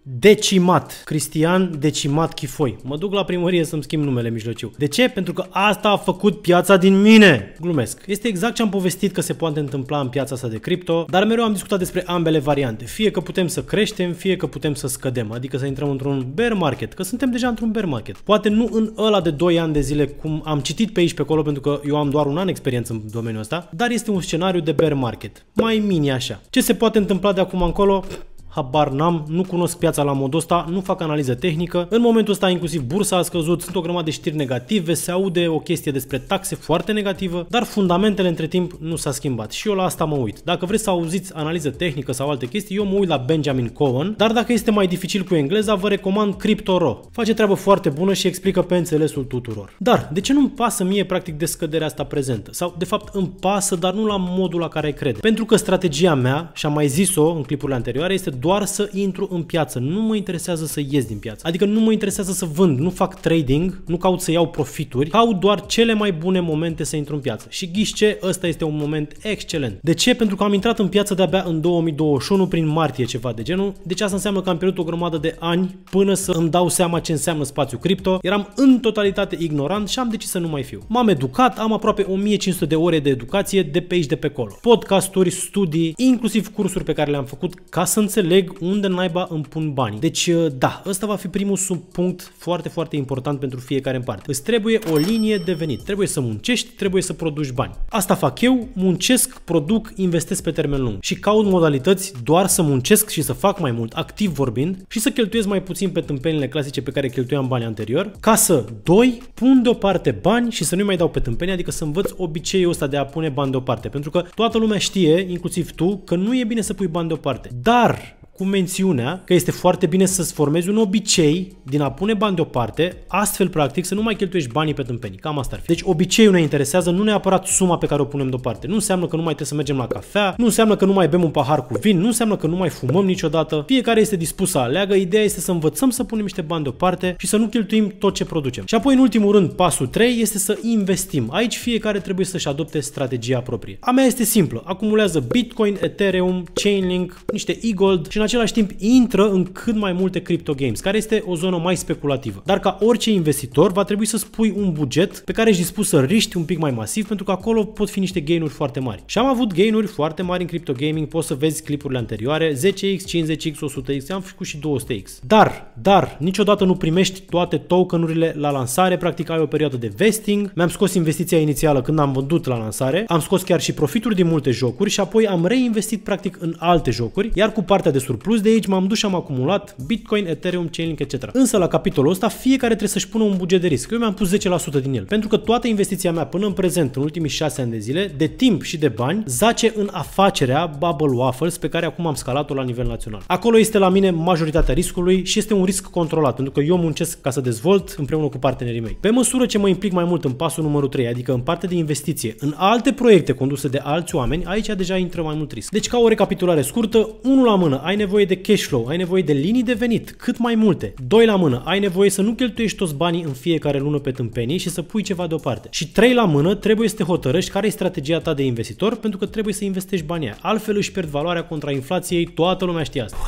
Decimat. Cristian Decimat Chifoi. Mă duc la primărie să-mi schimb numele mijlociu. De ce? Pentru că asta a făcut piața din mine. Glumesc. Este exact ce am povestit că se poate întâmpla în piața asta de cripto, dar mereu am discutat despre ambele variante. Fie că putem să creștem, fie că putem să scădem. Adică să intrăm într-un bear market, că suntem deja într-un bear market. Poate nu în ăla de 2 ani de zile, cum am citit pe aici pe acolo, pentru că eu am doar un an experiență în domeniul ăsta, dar este un scenariu de bear market. Mai mini așa. Ce se poate întâmpla de acum încolo? Habar n-am, nu cunosc piața la modul ăsta, nu fac analiză tehnică. În momentul ăsta inclusiv bursa a scăzut, sunt o grămadă de știri negative, se aude o chestie despre taxe foarte negativă, dar fundamentele între timp nu s-a schimbat și eu la asta mă uit. Dacă vreți să auziți analiză tehnică sau alte chestii, eu mă uit la Benjamin Cohen, dar dacă este mai dificil cu engleza, vă recomand CryptoRo. Face treabă foarte bună și explică pe înțelesul tuturor. Dar de ce nu-mi pasă mie practic de scăderea asta prezentă? Sau de fapt îmi pasă, dar nu la modul la care crede. Pentru că strategia mea, și am mai zis-o în clipurile anterioare, este doar să intru în piață, nu mă interesează să ies din piață. Adică nu mă interesează să vând, nu fac trading, nu caut să iau profituri, caut doar cele mai bune momente să intru în piață. Și ghiși ce, ăsta este un moment excelent. De ce? Pentru că am intrat în piață de-abia în 2021, prin martie, ceva de genul. Deci asta înseamnă că am pierdut o grămadă de ani până să îmi dau seama ce înseamnă spațiu cripto. Eram în totalitate ignorant și am decis să nu mai fiu. M-am educat, am aproape 1500 de ore de educație de pe aici de pe acolo. Podcasturi, studii, inclusiv cursuri pe care le-am făcut ca să înțeleg unde naiba îmi pun banii. Deci, da, ăsta va fi primul subpunct foarte, foarte important pentru fiecare în parte. Îți trebuie o linie de venit. Trebuie să muncești, trebuie să produci bani. Asta fac eu, muncesc, produc, investesc pe termen lung și caut modalități doar să muncesc și să fac mai mult, activ vorbind, și să cheltuiesc mai puțin pe tâmpenile clasice pe care cheltuiam bani anterior, ca să, doi, pun deoparte bani și să nu mai dau pe tâmpeni, adică să învăț obiceiul ăsta de a pune bani deoparte. Pentru că toată lumea știe, inclusiv tu, că nu e bine să pui bani deoparte. Dar cu mențiunea că este foarte bine să-ți formezi un obicei din a pune bani deoparte, astfel practic să nu mai cheltuiești banii pe tâmpenii. Cam asta ar fi. Deci obiceiul ne interesează, nu neapărat suma pe care o punem deoparte. Nu înseamnă că nu mai trebuie să mergem la cafea, nu înseamnă că nu mai bem un pahar cu vin, nu înseamnă că nu mai fumăm niciodată. Fiecare este dispus să aleagă, ideea este să învățăm să punem niște bani deoparte și să nu cheltuim tot ce producem. Și apoi în ultimul rând, pasul 3 este să investim. Aici fiecare trebuie să-și adopte strategia proprie. A mea este simplă. Acumulează Bitcoin, Ethereum, Chainlink, niște e-gold și în același timp intră în cât mai multe crypto games, care este o zonă mai speculativă. Dar ca orice investitor va trebui să spui un buget pe care ești dispus să riști un pic mai masiv, pentru că acolo pot fi niște gainuri foarte mari. Și am avut gainuri foarte mari în crypto gaming, poți să vezi clipurile anterioare, 10x, 50x, 100x, am făcut și 200x. Dar niciodată nu primești toate tokenurile la lansare, practic ai o perioadă de vesting. Mi-am scos investiția inițială când am vândut la lansare, am scos chiar și profituri din multe jocuri și apoi am reinvestit practic în alte jocuri, iar cu partea de surplus de aici m-am dus și am acumulat Bitcoin, Ethereum, Chainlink, etc. Însă la capitolul ăsta fiecare trebuie să-și pună un buget de risc. Eu mi-am pus 10% din el, pentru că toată investiția mea până în prezent, în ultimii 6 ani de zile, de timp și de bani, zace în afacerea Bubble Waffles pe care acum am scalat-o la nivel național. Acolo este la mine majoritatea riscului și este un risc controlat, pentru că eu muncesc ca să dezvolt împreună cu partenerii mei. Pe măsură ce mă implic mai mult în pasul numărul 3, adică în partea de investiție, în alte proiecte conduse de alți oameni, aici deja intră mai mult risc. Deci ca o recapitulare scurtă, 1 la mână, ai nevoie de cash flow, ai nevoie de linii de venit, cât mai multe. 2 la mână, ai nevoie să nu cheltuiești toți banii în fiecare lună pe tâmpenii și să pui ceva deoparte. Și 3 la mână, trebuie să te hotărăști care e strategia ta de investitor, pentru că trebuie să investești banii aia. Altfel își pierd valoarea contra inflației, toată lumea știe asta.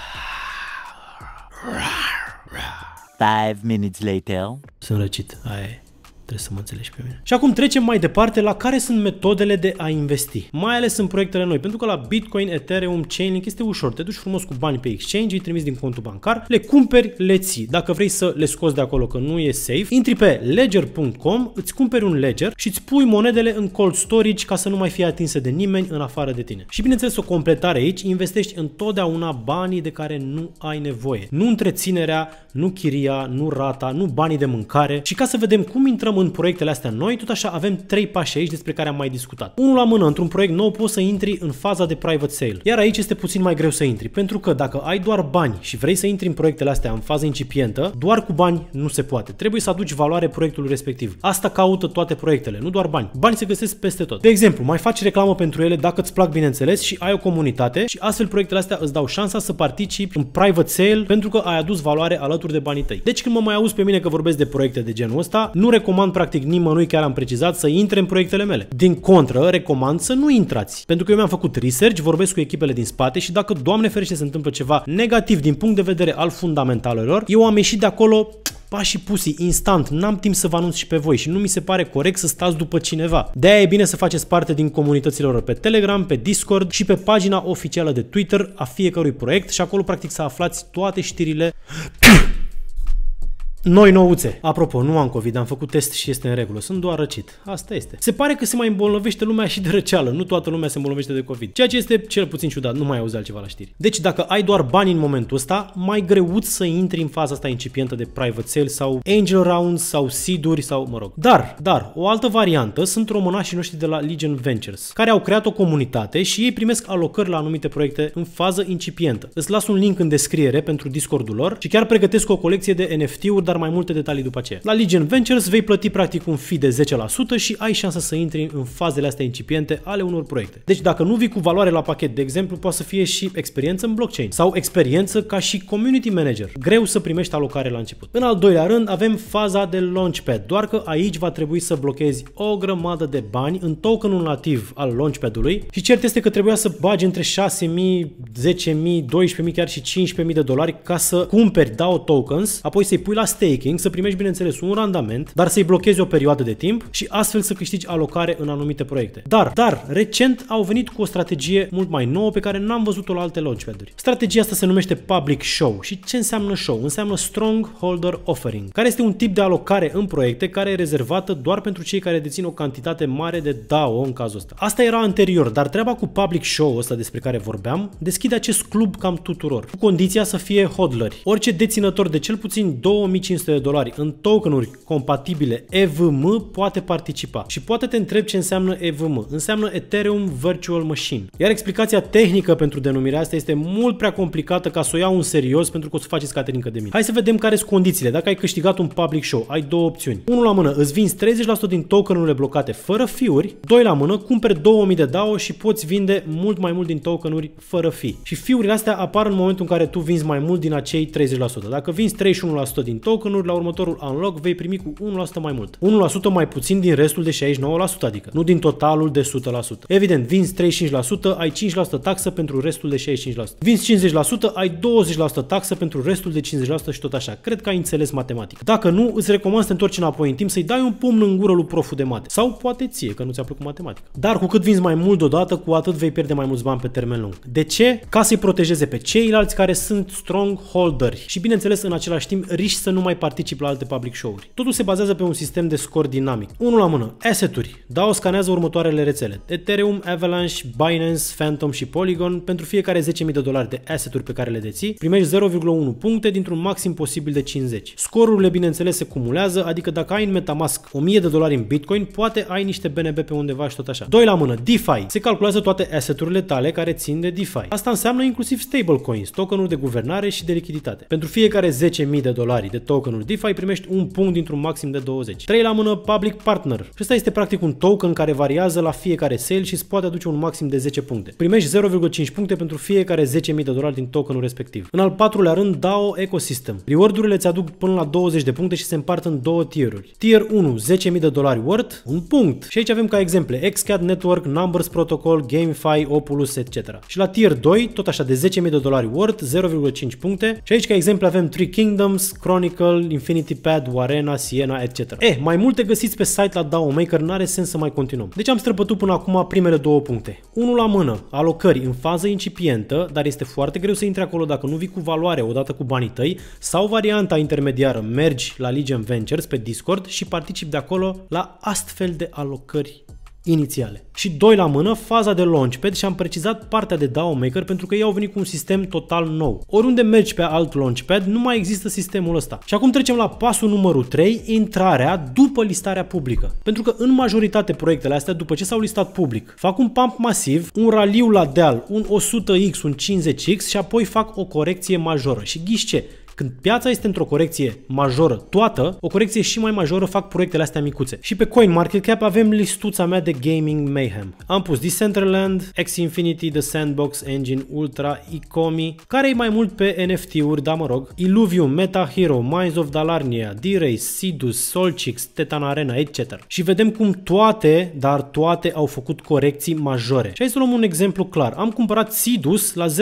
5 minutes later. Sunt răcit, aia e. Trebuie să mă înțelegi pe mine. Și acum trecem mai departe la care sunt metodele de a investi, mai ales în proiectele noi, pentru că la Bitcoin, Ethereum, Chainlink este ușor. Te duci frumos cu bani pe exchange, îi trimiți din contul bancar, le cumperi, le ții. Dacă vrei să le scoți de acolo că nu e safe, intri pe ledger.com, îți cumperi un ledger și îți pui monedele în cold storage ca să nu mai fie atinse de nimeni în afară de tine. Și bineînțeles o completare aici, investești întotdeauna banii de care nu ai nevoie. Nu întreținerea, nu chiria, nu rata, nu banii de mâncare. Și ca să vedem cum intrăm în proiectele astea noi, tot așa avem 3 pași aici despre care am mai discutat. Unul la mână, într-un proiect nou poți să intri în faza de private sale. Iar aici este puțin mai greu să intri, pentru că dacă ai doar bani și vrei să intri în proiectele astea în fază incipientă, doar cu bani nu se poate. Trebuie să aduci valoare proiectului respectiv. Asta caută toate proiectele, nu doar bani. Bani se găsesc peste tot. De exemplu, mai faci reclamă pentru ele dacă îți plac, bineînțeles, și ai o comunitate și astfel proiectele astea îți dau șansa să participi în private sale pentru că ai adus valoare alături de banii tăi. Deci când mă mai auzi pe mine că vorbesc de proiecte de genul ăsta, nu recomand recomand practic nimănui, chiar am precizat, să intre în proiectele mele. Din contră, recomand să nu intrați. Pentru că eu mi-am făcut research, vorbesc cu echipele din spate și dacă, Doamne ferește, se întâmplă ceva negativ din punct de vedere al fundamentalelor, eu am ieșit de acolo pași pusi, instant, n-am timp să vă anunț și pe voi și nu mi se pare corect să stați după cineva. De-aia e bine să faceți parte din comunitățile lor pe Telegram, pe Discord și pe pagina oficială de Twitter a fiecărui proiect și acolo practic să aflați toate știrile noi nouțe. Apropo, nu am COVID, am făcut test și este în regulă. Sunt doar răcit. Asta este. Se pare că se mai îmbolnăvește lumea și de răceală. Nu toată lumea se îmbolnăvește de COVID. Ceea ce este cel puțin ciudat. Nu mai auzi altceva la știri. Deci dacă ai doar bani în momentul ăsta, mai greuț să intri în faza asta incipientă de private sale sau angel rounds sau seed-uri sau mă rog. Dar, o altă variantă sunt românașii noștri de la Legion Ventures, care au creat o comunitate și ei primesc alocări la anumite proiecte în fază incipientă. Îți las un link în descriere pentru Discordul lor și chiar pregătesc o colecție de NFT-uri, dar mai multe detalii după aceea. La Legion Ventures vei plăti practic un fee de 10% și ai șansa să intri în fazele astea incipiente ale unor proiecte. Deci dacă nu vii cu valoare la pachet, de exemplu, poate să fie și experiență în blockchain sau experiență ca și community manager. Greu să primești alocare la început. În al doilea rând avem faza de launchpad, doar că aici va trebui să blochezi o grămadă de bani în tokenul nativ al launchpad-ului și cert este că trebuia să bagi între 6.000, 10.000, 12.000, chiar și 15.000 de dolari ca să cumperi DAO tokens, apoi să-i pui la staking, să primești bineînțeles un randament, dar să-i blochezi o perioadă de timp și astfel să câștigi alocare în anumite proiecte. Dar recent au venit cu o strategie mult mai nouă pe care n-am văzut-o la alte launchpad-uri. Strategia asta se numește Public Show. Și ce înseamnă show? Înseamnă Strongholder Offering, care este un tip de alocare în proiecte care e rezervată doar pentru cei care dețin o cantitate mare de DAO în cazul ăsta. Asta era anterior, dar treaba cu Public Show ăsta despre care vorbeam deschide acest club cam tuturor, cu condiția să fie hodleri. Orice deținător de cel puțin 2500 de dolari în tokenuri compatibile EVM poate participa. Și poate te întreb ce înseamnă EVM. Înseamnă Ethereum Virtual Machine. Iar explicația tehnică pentru denumirea asta este mult prea complicată ca să o iau în serios pentru că o să faceți Caterinca de mine. Hai să vedem care sunt condițiile. Dacă ai câștigat un Public Show, ai două opțiuni. Unul la mână, îți vinzi 30% din tokenurile blocate fără fee-uri. Doi la mână, cumperi 2000 de DAO și poți vinde mult mai mult din tokenuri fără fee. Și fee-urile astea apar în momentul în care tu vinzi mai mult din acei 30%. Dacă vinzi 31% din tokenuri, la următorul unlock vei primi cu 1% mai mult. 1% mai puțin din restul de 69%, adică nu din totalul de 100%. Evident, vinzi 35%, ai 5% taxă pentru restul de 65%. Vinzi 50%, ai 20% taxă pentru restul de 50% și tot așa. Cred că ai înțeles matematic. Dacă nu, îți recomand să te întorci înapoi în timp, să-i dai un pumn în gură lui proful de mate. Sau poate ție, că nu ți-a plăcut matematica. Dar cu cât vinzi mai mult deodată, cu atât vei pierde mai mulți bani pe termen lung. De ce? Ca să-i protejeze pe ceilalți care sunt strongholderi. Și bineînțeles, în același timp, riști să nu mai participi la alte public show-uri. Totul se bazează pe un sistem de scor dinamic. Unul la mână, asset-uri. DAO scanează următoarele rețele: Ethereum, Avalanche, Binance, Phantom și Polygon. Pentru fiecare 10.000 de dolari de asset-uri pe care le deții, primești 0,1 puncte dintr-un maxim posibil de 50. Scorurile, bineînțeles, se cumulează, adică dacă ai în MetaMask 1000 de dolari în Bitcoin, poate ai niște BNB pe undeva și tot așa. Doi la mână, DeFi. Se calculează toate asset-urile tale care țin de DeFi. Asta înseamnă inclusiv stablecoins, tokenuri de guvernare și de lichiditate. Pentru fiecare 10.000 de dolari de tokenuri DeFi primești un punct dintr-un maxim de 20. 3 la mână, Public Partner. Și ăsta este practic un token care variază la fiecare sale și îți poate aduce un maxim de 10 puncte. Primești 0,5 puncte pentru fiecare 10.000 de dolari din tokenul respectiv. În al patrulea rând, DAO Ecosystem. Reward-urile ți aduc până la 20 de puncte și se împart în două tieruri. Tier 1, 10.000 de dolari worth, un punct. Și aici avem ca exemple Xcat Network, Numbers Protocol, GameFi, Opulus, etc. Și la Tier 2, tot așa de 10.000 de dolari worth, 0,5 puncte. Și aici ca exemple avem Three Kingdoms, Chronicle, Infinity Pad, Warena, Siena, etc. Mai multe găsiți pe site la DAO Maker, n-are sens să mai continuăm. Deci am străbătut până acum primele două puncte. Unul la mână, alocări în fază incipientă, dar este foarte greu să intri acolo dacă nu vii cu valoare odată cu banii tăi, sau varianta intermediară, mergi la Legion Ventures pe Discord și participi de acolo la astfel de alocări inițiale. Și doi la mână, faza de launchpad, și am precizat partea de DAO Maker pentru că ei au venit cu un sistem total nou. Oriunde mergi pe alt launchpad, nu mai există sistemul ăsta. Și acum trecem la pasul numărul 3, intrarea după listarea publică. Pentru că în majoritate proiectele astea, după ce s-au listat public, fac un pump masiv, un raliu la deal, un 100x, un 50x și apoi fac o corecție majoră. Și ghiși ce? Când piața este într-o corecție majoră toată, o corecție și mai majoră fac proiectele astea micuțe. Și pe CoinMarketCap avem listuța mea de Gaming Mayhem. Am pus Decentraland, Axie Infinity, The Sandbox, Engine, Ultra, Ecomi, care e mai mult pe NFT-uri, da mă rog, Illuvium, Meta Hero, Minds of Dalarnia, D-Race, Sidus, Solchix, Tetan Arena, etc. Și vedem cum toate, dar toate au făcut corecții majore. Și hai să luăm un exemplu clar. Am cumpărat Sidus la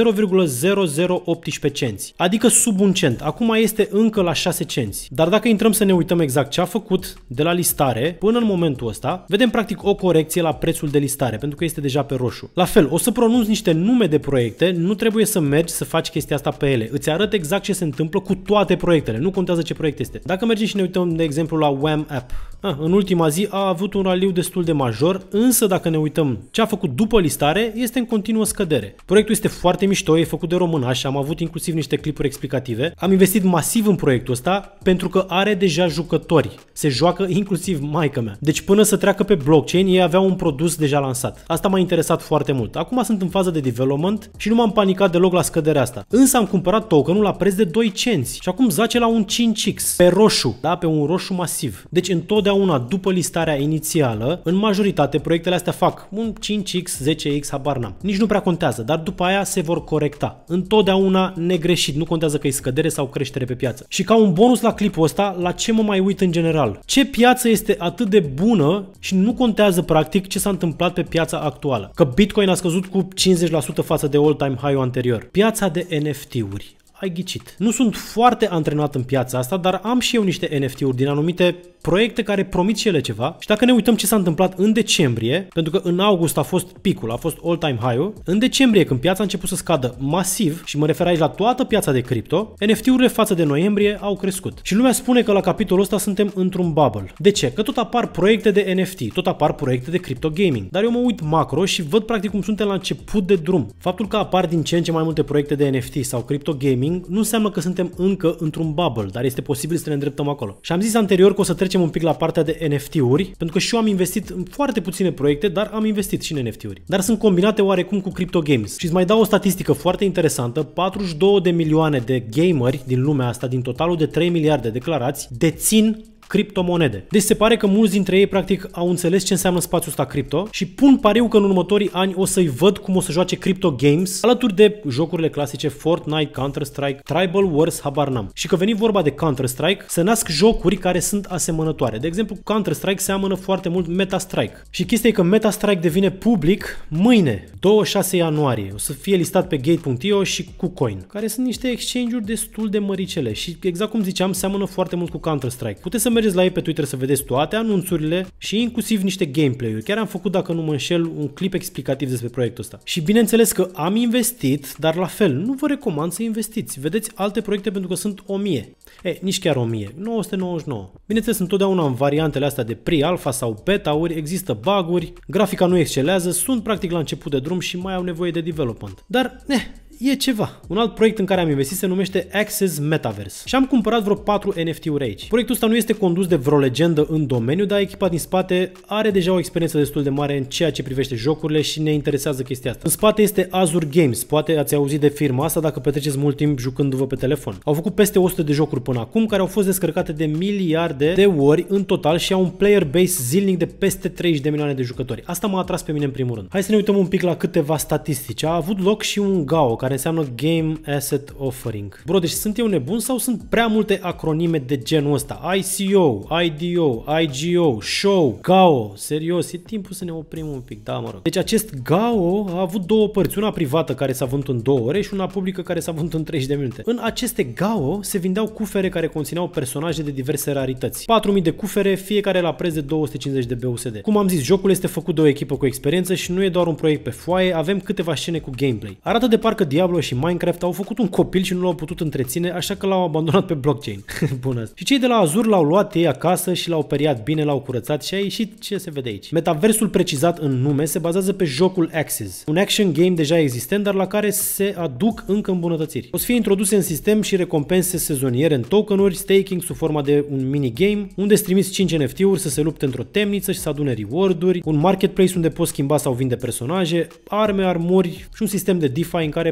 0,0018 cenți, adică sub un cent. Acum este încă la 6 cenți. Dar dacă intrăm să ne uităm exact ce a făcut de la listare până în momentul ăsta, vedem practic o corecție la prețul de listare, pentru că este deja pe roșu. La fel, o să pronunț niște nume de proiecte, nu trebuie să mergi să faci chestia asta pe ele. Îți arăt exact ce se întâmplă cu toate proiectele, nu contează ce proiect este. Dacă mergem și ne uităm, de exemplu, la Wham App, în ultima zi a avut un raliu destul de major, însă dacă ne uităm ce a făcut după listare, este în continuă scădere. Proiectul este foarte mișto, e făcut de românași, am avut inclusiv niște clipuri explicative. Am investit masiv în proiectul ăsta pentru că are deja jucători. Se joacă inclusiv maică mea. Deci până să treacă pe blockchain, ei aveau un produs deja lansat. Asta m-a interesat foarte mult. Acum sunt în fază de development și nu m-am panicat deloc la scăderea asta. Însă am cumpărat tokenul la preț de 2 cenți și acum zace la un 5x pe roșu, da, pe un roșu masiv. Deci întotdeauna după listarea inițială, în majoritate proiectele astea fac un 5x, 10x, habar n-am. Nici nu prea contează, dar după aia se vor corecta. Întotdeauna negreșit, nu contează că e scădere sau creștere pe piață. Și ca un bonus la clipul ăsta, la ce mă mai uit în general? Ce piață este atât de bună și nu contează practic ce s-a întâmplat pe piața actuală? Că Bitcoin a scăzut cu 50% față de all-time high-ul anterior. Piața de NFT-uri. Ai ghicit. Nu sunt foarte antrenat în piața asta, dar am și eu niște NFT-uri din anumite proiecte care promit și ele ceva. Și dacă ne uităm ce s-a întâmplat în decembrie, pentru că în august a fost picul, a fost all-time high-ul, în decembrie când piața a început să scadă masiv, și mă refer aici la toată piața de cripto, NFT-urile față de noiembrie au crescut. Și lumea spune că la capitolul ăsta suntem într-un bubble. De ce? Că tot apar proiecte de NFT, tot apar proiecte de crypto gaming. Dar eu mă uit macro și văd practic cum suntem la început de drum. Faptul că apar din ce în ce mai multe proiecte de NFT sau crypto gaming nu înseamnă că suntem încă într-un bubble, dar este posibil să ne îndreptăm acolo. Și am zis anterior că o să trecem un pic la partea de NFT-uri, pentru că și eu am investit în foarte puține proiecte, dar am investit și în NFT-uri. Dar sunt combinate oarecum cu crypto games. Și îți mai dau o statistică foarte interesantă: 42 de milioane de gameri din lumea asta, din totalul de 3 miliarde declarați, dețin criptomonede. Deci se pare că mulți dintre ei practic au înțeles ce înseamnă spațiul ăsta cripto și pun pariu că în următorii ani o să-i văd cum o să joace crypto games alături de jocurile clasice Fortnite, Counter-Strike, Tribal Wars, habar n-am. Și că veni vorba de Counter-Strike, se nasc jocuri care sunt asemănătoare. De exemplu, Counter-Strike seamănă foarte mult Meta-Strike. Și chestia e că Meta-Strike devine public mâine, 26 ianuarie. O să fie listat pe Gate.io și KuCoin, care sunt niște exchange-uri destul de măricele și exact cum ziceam, seamănă foarte mult cu Counter-Strike. Puteți să mergeți la ei pe Twitter să vedeți toate anunțurile și inclusiv niște gameplay-uri. Chiar am făcut, dacă nu mă înșel, un clip explicativ despre proiectul ăsta. Și bineînțeles că am investit, dar la fel, nu vă recomand să investiți. Vedeți alte proiecte pentru că sunt 1000. Nici chiar 1000, 999. Bineînțeles, întotdeauna în variantele astea de pre-alpha sau beta-uri există bug-uri, grafica nu excelează, sunt practic la început de drum și mai au nevoie de development. Dar, e ceva. Un alt proiect în care am investit se numește Access Metaverse și am cumpărat vreo 4 NFT-uri aici. Proiectul ăsta nu este condus de vreo legendă în domeniu, dar echipa din spate are deja o experiență destul de mare în ceea ce privește jocurile și ne interesează chestia asta. În spate este Azure Games, poate ați auzit de firma asta dacă petreceți mult timp jucându-vă pe telefon. Au făcut peste 100 de jocuri până acum, care au fost descărcate de miliarde de ori în total și au un player base zilnic de peste 30 de milioane de jucători. Asta m-a atras pe mine în primul rând. Hai să ne uităm un pic la câteva statistici. A avut loc și un GAO, care înseamnă Game Asset Offering. Bro, deci sunt eu nebun sau sunt prea multe acronime de genul ăsta? ICO, IDO, IGO, Show, GAO. Serios, e timpul să ne oprim un pic, da, mă rog. Deci acest GAO a avut două părți, una privată care s-a vândut în 2 ore și una publică care s-a vândut în 30 de minute. În aceste GAO se vindeau cufere care conțineau personaje de diverse rarități. 4000 de cufere, fiecare la preț de 250 de BUSD. Cum am zis, jocul este făcut de o echipă cu experiență și nu e doar un proiect pe foaie, avem câteva scene cu gameplay. Arată de parcă Diablo și Minecraft au făcut un copil și nu l-au putut întreține, așa că l-au abandonat pe blockchain. Bună. Și cei de la Azure l-au luat ei acasă și l-au periat bine, l-au curățat și a ieșit ce se vede aici. Metaversul precizat în nume se bazează pe jocul Axis, un action game deja existent, dar la care se aduc încă îmbunătățiri. O să fie introduse în sistem și recompense sezoniere în tokenuri, staking sub forma de un minigame, unde trimiți 5 NFT-uri să se lupte într-o temniță și să adune reward-uri, un marketplace unde poți schimba sau vinde personaje, arme, armuri și un sistem de DeFi în care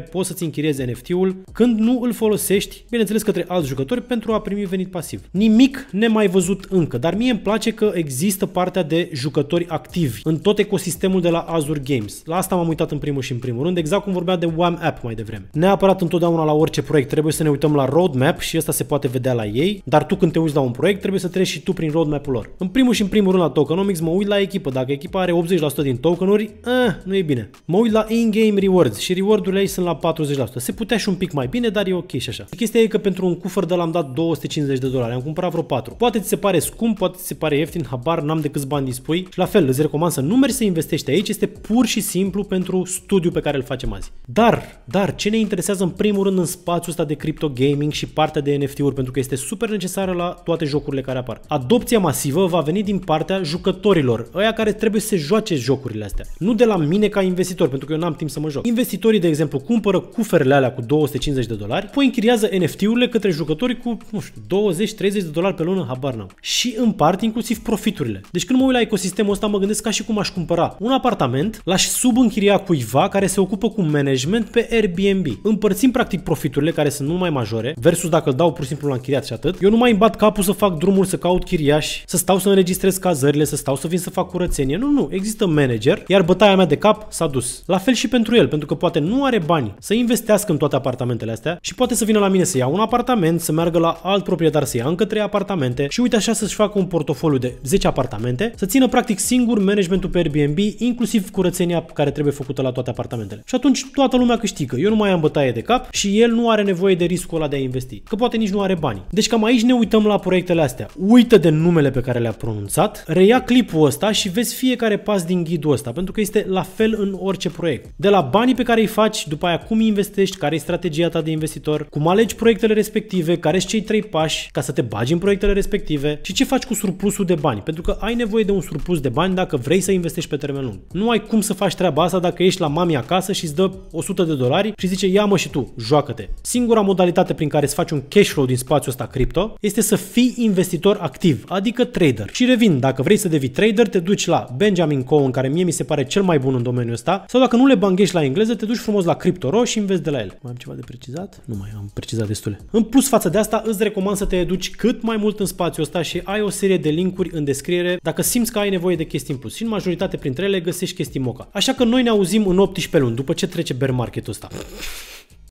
poți să-ți închiriezi NFT-ul când nu îl folosești, bineînțeles către alți jucători, pentru a primi venit pasiv. Nimic nemai văzut încă, dar mie îmi place că există partea de jucători activi în tot ecosistemul de la Azure Games. La asta m-am uitat în primul și în primul rând, exact cum vorbea de Wham App mai devreme. Neapărat întotdeauna la orice proiect trebuie să ne uităm la roadmap și ăsta se poate vedea la ei, dar tu când te uiți la un proiect trebuie să treci și tu prin roadmap-ul lor. În primul și în primul rând la tokenomics mă uit la echipă. Dacă echipa are 80% din tokenuri, nu e bine. Mă uit la in-game rewards și reward-urile ei sunt la 40%. Se putea și un pic mai bine, dar e ok și așa. Chestia e că pentru un cufăr de l-am dat $250, am cumpărat vreo 4. Poate ți se pare scump, poate ți se pare ieftin, habar n-am de câți bani dispui. Și la fel, îți recomand să nu mergi să investești aici, este pur și simplu pentru studiul pe care îl facem azi. Dar ce ne interesează în primul rând în spațiul ăsta de crypto gaming și partea de NFT-uri, pentru că este super necesară la toate jocurile care apar. Adopția masivă va veni din partea jucătorilor, ăia care trebuie să se joace jocurile astea. Nu de la mine ca investitor, pentru că eu n-am timp să mă joc. Investitorii, de exemplu, cumpără cuferele alea cu $250, apoi închiriază NFT-urile către jucători cu, nu știu, $20-30 pe lună, habar n-am. Și împart inclusiv profiturile. Deci când mă uit la ecosistemul ăsta, mă gândesc ca și cum aș cumpăra un apartament, l-aș subînchiria cuiva care se ocupă cu management pe Airbnb. Împărțim practic profiturile care sunt mult mai majore, versus dacă îl dau pur și simplu la închiriat și atât. Eu nu mai îmi bat capul să fac drumul, să caut chiriași, să stau să înregistrez cazările, să stau să vin să fac curățenie. Nu, există manager, iar bătaia mea de cap s-a dus. La fel și pentru el, pentru că poate nu are bani să investească în toate apartamentele astea și poate să vină la mine să ia un apartament, să meargă la alt proprietar să ia încă 3 apartamente și uite așa să-și facă un portofoliu de 10 apartamente, să țină practic singur managementul pe Airbnb, inclusiv curățenia care trebuie făcută la toate apartamentele. Și atunci toată lumea câștigă. Eu nu mai am bătaie de cap și el nu are nevoie de riscul ăla de a investi, că poate nici nu are bani. Deci cam aici ne uităm la proiectele astea. Uită de numele pe care le-a pronunțat, reia clipul ăsta și vezi fiecare pas din ghidul ăsta, pentru că este la fel în orice proiect. De la banii pe care îi faci, după aia cum investești, care e strategia ta de investitor, cum alegi proiectele respective, care sunt cei 3 pași ca să te bagi în proiectele respective și ce faci cu surplusul de bani, pentru că ai nevoie de un surplus de bani dacă vrei să investești pe termen lung. Nu ai cum să faci treaba asta dacă ești la mami acasă și îți dă $100 și zice ia-mă și tu, joacă-te. Singura modalitate prin care îți faci un cash flow din spațiul ăsta cripto este să fii investitor activ, adică trader. Și revin, dacă vrei să devii trader, te duci la Benjamin Cohen, care mie mi se pare cel mai bun în domeniul ăsta, sau dacă nu le banghești la engleză, te duci frumos la CryptoRo și investi de la el. Mai am ceva de precizat? Nu mai am precizat destule. În plus față de asta, îți recomand să te educi cât mai mult în spațiul ăsta și ai o serie de linkuri în descriere dacă simți că ai nevoie de chestii în plus. Și în majoritate printre ele găsești chestii moca. Așa că noi ne auzim în 18 luni, după ce trece bear market-ul ăsta.